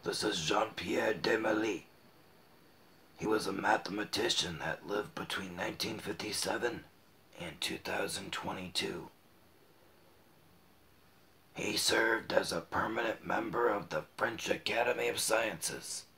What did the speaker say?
This is Jean-Pierre Desmalis. He was a mathematician that lived between 1957 and 2022. He served as a permanent member of the French Academy of Sciences.